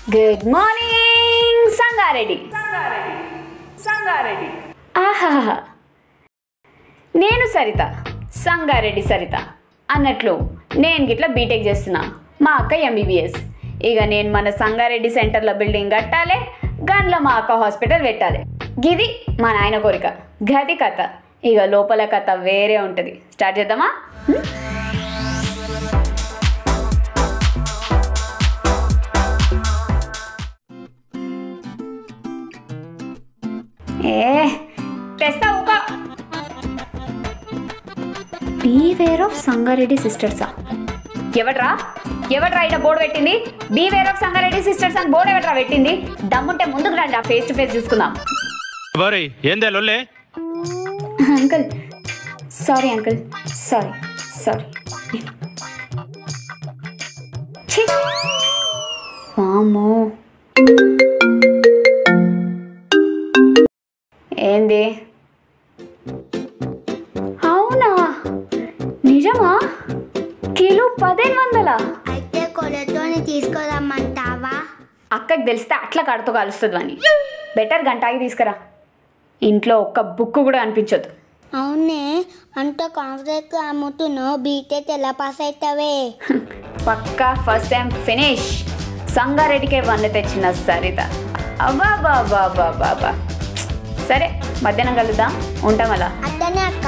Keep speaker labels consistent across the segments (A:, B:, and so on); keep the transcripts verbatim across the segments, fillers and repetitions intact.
A: Good morning Sangareddy. Sangareddy ఆహాహా, నేను సరిత, సంగారెడ్డి సరిత అన్నట్లు నేను గిట్లా బీటెక్ చేస్తున్నా, మా అక్క ఎంబీబీఎస్. ఇక నేను మన సంగారెడ్డి సెంటర్లో బిల్డింగ్ కట్టాలి, గండ్లో మా అక్క హాస్పిటల్ పెట్టాలి. గిది మా నాయన కోరిక, గది కథ. ఇక లోపల కథ వేరే ఉంటుంది. స్టార్ట్ చేద్దామా? ఏ తెస్తా ఒక బీవేర్ ఆఫ్ సంగారెడ్డి సిస్టర్సా? ఎవడ్రా ఎవడ్రా ఇక్కడ బోర్డు పెట్టింది? బీవేర్ ఆఫ్ సంగారెడ్డి సిస్టర్స్ అని బోర్డు ఎవడ్రా పెట్టింది? దమ్ముంటే ముందుకు రండి, ఆ ఫేస్ టు ఫేస్ చూసుకుందాం. Uncle sorry, uncle sorry sorry. వామ్మో, ఏంది? అవునా, నిజమా? కిలో పదిహేను వందలా?
B: అయితే కొలతోని తీసుకురమ్మంటావా?
A: అక్కకి తెలిస్తే అట్లా కడుతూ కలుస్తుంది అని. బెటర్ గంటాకి తీసుకురా, ఇంట్లో ఒక్క బుక్ కూడా అనిపించదు.
B: అవునే, అంత కాన్ఫిడెంట్ అమ్ముతున్నావు, బీటెక్ ఎలా పాస్ అవుతావే?
A: పక్కా ఫస్ట్ టైం ఫినిష్. సంగారెడ్డికే వన్ తెచ్చిన సరిత. అబ్బా బాబా బాబా బాబా. సరే, మధ్యాహ్నం కలుద్దాం, ఉంటాం అలా.
B: అట్టనే అక్క.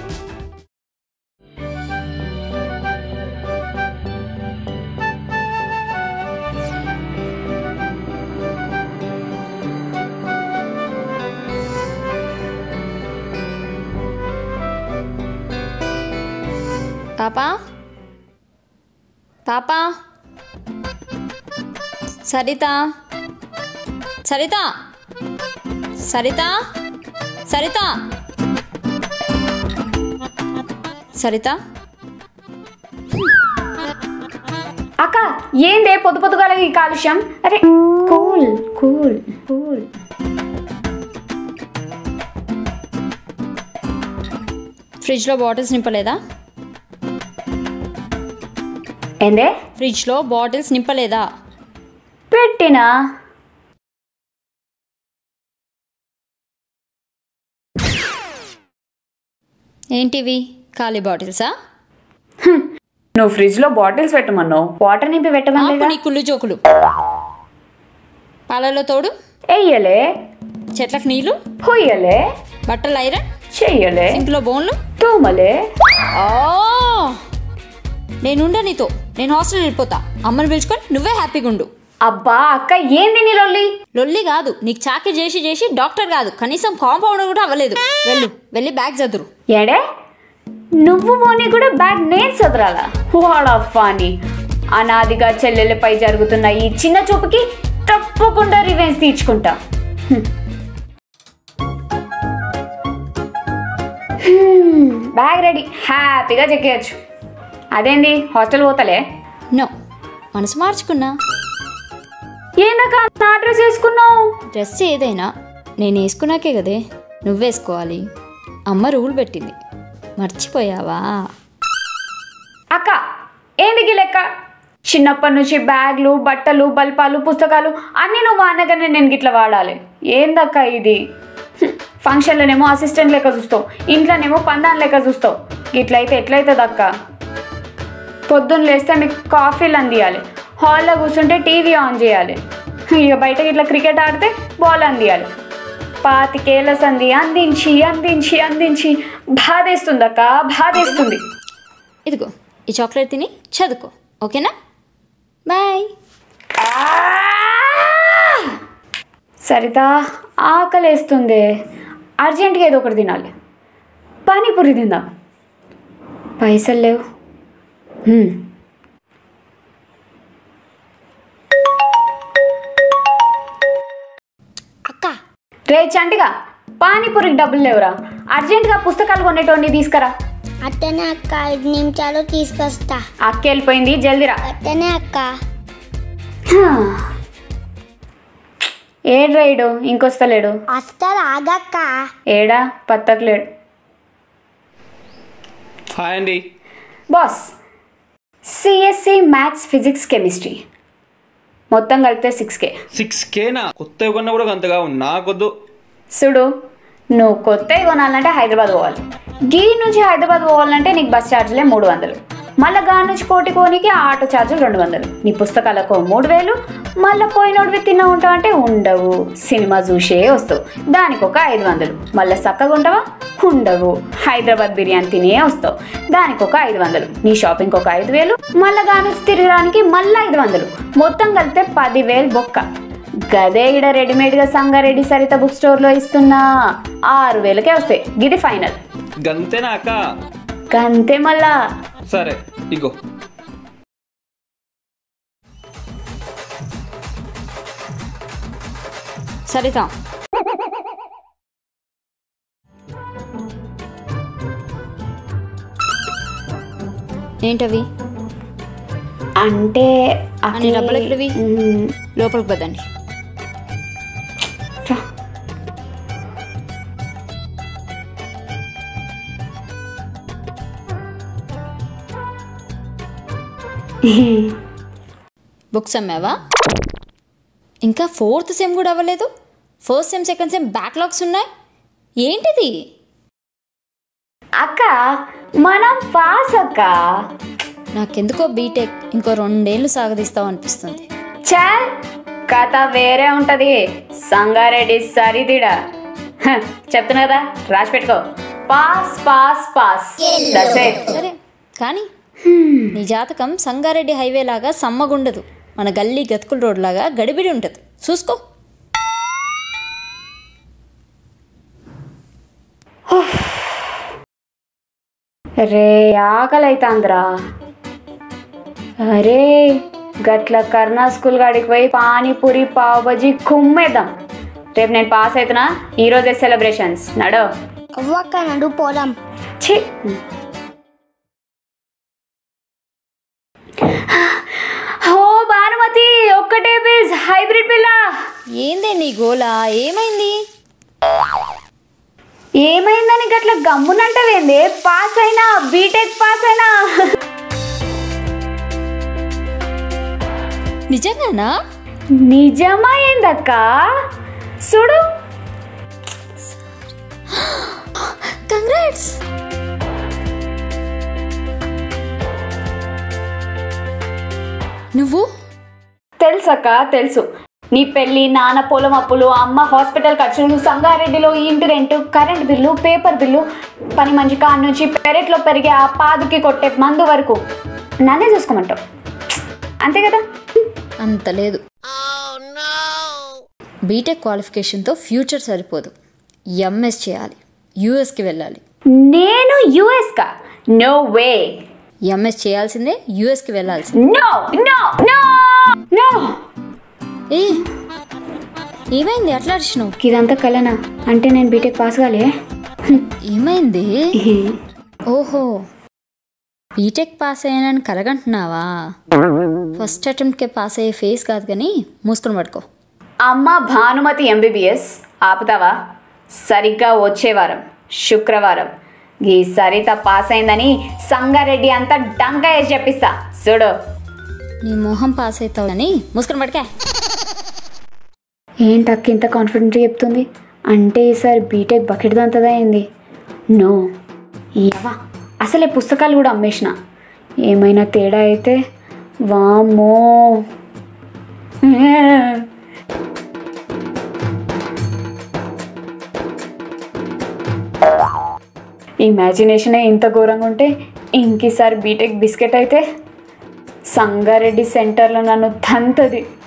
C: పాపా పాపా సరిత సరిత సరిత సరిత సరిత
A: అక్క ఏందే పొద్దు పొద్దుగాల ఈ కాలుష్యం? అరే కూల్ కూల్ కూల్.
C: ఫ్రిడ్జ్లో బాటిల్స్ నింపలేదా?
A: ఏందే?
C: ఫ్రిడ్జ్లో బాటిల్స్ నింపలేదా?
A: పెట్టినా.
C: ఏంటివి, ఖాళీ బాటిల్సా?
A: నువ్వు ఫ్రిడ్జ్లో బాటిల్స్ పెట్టమన్నావు, వాటర్ నింపి పెట్టమని.
C: నీ కుళ్ళు జోకులు. పాలలో తోడు
A: వెయ్యలే,
C: చెట్లకు నీళ్ళు
A: పొయ్యలే,
C: బట్టలు ఐరన్
A: చెయ్యలే,
C: సింక్లో బోన్లు
A: తోమలే.
C: నేనుండా నీతో, నేను హాస్టల్ వెళ్ళిపోతా. అమ్మని పిలుచుకొని నువ్వే హ్యాపీగా ఉండు.
A: అబ్బా అక్క, ఏంది నీ లొల్లి?
C: లొల్లి కాదు, నీకు చాకరీ చేసి చేసి డాక్టర్ కాదు, కనీసం కాంపౌండర్ కూడా అవ్వలేదు. వెళ్ళు, వెళ్ళి బ్యాగ్ చదురు.
A: ఏడే నువ్వు పోనీ కూడా బ్యాగ్ నేను చదరాలా? వాడఫాని అనాదిగా చెల్లెలపై జరుగుతున్న ఈ చిన్న చూపుకి తప్పకుండా రివెంజ్ తీర్చుకుంటా. బ్యాగ్ రెడీ, హ్యాపీగా చెక్కేయచ్చు. అదేంది హాస్టల్ పోతలే?
C: నో, మనసు మార్చుకున్నా.
A: ఏందక్క నా డ్రెస్ వేసుకున్నావు?
C: డ్రెస్ ఏదైనా నేను వేసుకున్నాకే కదే నువ్వేసుకోవాలి. అమ్మ రూల్ పెట్టింది, మర్చిపోయావా?
A: అక్క ఏందికి లెక్క? చిన్నప్పటి నుంచి బ్యాగ్లు, బట్టలు, బల్పాలు, పుస్తకాలు అన్నీ నువ్వు వాడినగానే నేను గిట్లా వాడాలి. ఏందక్క ఇది? ఫంక్షన్లోనేమో అసిస్టెంట్ లెక్క చూస్తావు, ఇంట్లోనేమో పందాన్ లెక్క చూస్తావు. గిట్లయితే ఎట్లయితుంది అక్క? పొద్దున్న లేస్తే మీకు కాఫీలు అందియాలి, హాల్లో కూర్చుంటే టీవీ ఆన్ చేయాలి, ఇక బయటకి ఇట్లా క్రికెట్ ఆడితే బాల్ అందియాలి. పాతికేళ్ళ సంధి అందించి అందించి అందించి బాధేస్తుంది అక్క, బాధేస్తుంది.
C: ఇదిగో ఈ చాక్లెట్ తిని చదువుకో, ఓకేనా? బాయ్.
A: సరిత ఆకలేస్తుంది, అర్జెంటుగా ఏదో ఒకటి తినాలి. పానీపూరి తిందాం. పైసలు లేవు.
B: అక్క
A: రే చంటిగా, పానీపూరికి డబ్బులు లేవురా, అర్జెంటుగా పుస్తకాలు కొనేటోని తీసుకురా.
B: అట్టనే అక్క, ఐదు నిమిషాలు తీసుకొస్తా.
A: అక్క వెళ్ళిపోయింది, జల్దిరా.
B: అట్టనే అక్క.
A: ఏడు రైడు ఇంకొస్తలేడు.
B: వస్తారు, ఆగక్క.
A: ఏడా పత్తకలేడు.
D: హాయ్ అండి.
A: Boss, CSC maths physics chemistry మొత్తం కలిపితే సిక్స్ కే
D: సిక్స్ కేనా? కొత్త కొన్నా కూడా అంతగా నాకొద్దు.
A: చూడు, నువ్వు కొత్తవి కొనాలంటే హైదరాబాద్ పోవాలి. గీ నుంచి హైదరాబాద్ పోవాలంటే నీకు బస్ ఛార్జీలే మూడు వందలు, మళ్ళీ గా నుంచి కోటి కోనికి ఆటో ఛార్జీలు రెండు వందలు, నీ పుస్తకాలకు మూడు వేలు, మళ్ళీ పోయినోడివి తిన్నా ఉంటావు అంటే ఉండవు, సినిమా చూసే వస్తావు దానికి ఒక ఐదు వందలు, మళ్ళీ చక్కగా ఉంటావా ఉండవు, హైదరాబాద్ బిర్యానీ తినే వస్తావు దానికి ఒక ఐదు వందలు, నీ షాపింగ్కి ఒక ఐదు వేలు, మళ్ళీ గా నుంచి తిరగడానికి మళ్ళీ ఐదు వందలు, మొత్తం కలిపితే పదివేలు బొక్క. గదే ఇడ రెడీమేడ్గా సంగారెడ్డి సరిత బుక్ స్టోర్లో ఇస్తున్నా ఆరు వేలకే వస్తాయి. గిది ఫైనల్.
D: గంతేనా అక్క?
A: గంతే మళ్ళా.
D: సరే ఇగో.
C: సరిత ఏంటవి?
A: అంటే
C: అన్ని డబ్బులు ఎక్కడివి? లోపలికి పదండి. బుక్స్ అమ్మావా? ఇంకా ఫోర్త్ సెమ్ కూడా అవ్వలేదు. First sem second sem backlogs ఉన్నాయి. ఏంటిది
A: అక్క? మనం పాస్ అక్క.
C: నాకెందుకో బీటెక్ ఇంకో రెండేళ్ళు సాగదీస్తావు అనిపిస్తుంది.
A: చాల్, కథ వేరే ఉంటది. సంగారెడ్డి సరిదిడా చెప్తున్నా కదా, రాసి పెట్టుకో. Pass pass pass.
C: సరే కానీ నీ జాతకం సంగారెడ్డి హైవే లాగా సమ్మగుండదు, మన గల్లీ గతుకుల రోడ్ లాగా గడిబిడి ఉంటుంది. చూసుకో.
A: రే ఆకలి అవుతాంద్రా. అరే గట్ల కర్ణా స్కూల్ కాడికి పోయి పానీపూరి పావు బజ్జీ కుమ్మేద్దాం. రేపు నేను పాస్ అవుతున్నా, ఈరోజే సెలబ్రేషన్స్. నడో
B: అవ్వక్క నడు పోదాం.
A: ఛీ, ఓ భానుమతి ఒక్కటే పీస్ హైబ్రిడ్ పిల్ల.
C: ఏందే నీ గోలా? ఏమైంది?
A: ఏమైందని గట్ల గమ్మునంటవేంది? పాస్ అయినా, బీటెక్ పాస్ అయినా.
C: నిజంగానా?
A: నిజమా ఏందక్క? చూడు.
C: కంగ్రాట్స్. నువ్వు
A: తెలుసక్క, తెలుసు. నీ పెళ్ళి, నాన్న పొలం అప్పులు, అమ్మ హాస్పిటల్ ఖర్చులు, సంగారెడ్డిలో ఇంటి rent, current bill, paper bill, పని మంచి కాడ నుంచి పెరట్లో పెరిగే ఆ పాదుకి కొట్టే మందు వరకు నన్నే చూసుకోమంటావు, అంతే కదా?
C: అంత లేదు. బీటెక్ క్వాలిఫికేషన్తో ఫ్యూచర్ సరిపోదు, ఎంఎస్ చేయాలి, యూఎస్కి వెళ్ళాలి.
A: నేను యూఎస్కా? No way.
C: ఎంఎస్ చేయాల్సిందే, యూఎస్కి వెళ్ళాల్సిందే.
A: No no no no.
C: ఏ ఏమైంది అట్లా అడిచినావు?
A: ఇదంతా కలనా? అంటే నేను బీటెక్ పాస్ కాలే?
C: ఏమైంది? ఓహో, బీటెక్ పాస్ అయ్యానని కలగంటున్నావా? ఫస్ట్ అటెంప్ట్కే పాస్ అయ్యే ఫేస్ కాదు కానీ మూసుకొని పడుకో.
A: అమ్మ భానుమతి ఎంబీబీఎస్ ఆపుతావా? సరిగ్గా వచ్చే వారం శుక్రవారం ఈ సరిత పాస్ అయిందని సంగారెడ్డి అంతా డంకా వేసి చెప్పిస్తా. చూడు.
C: నీ మొహం పాస్ అవుతావు అని మూసుకొని పడకే.
A: ఏంటి అక్క ఇంత కాన్ఫిడెంట్గా చెప్తుంది? అంటే ఈసారి బీటెక్ బకెట్ దంతదా అయింది. నో ఏవా, అసలే పుస్తకాలు కూడా అమ్మేసిన. ఏమైనా తేడా అయితే వామ్మో. ఇమాజినేషనే ఇంత ఘోరంగా ఉంటే ఇంకీసారి బీటెక్ బిస్కెట్ అయితే సంగారెడ్డి సెంటర్లో నన్ను తంతది.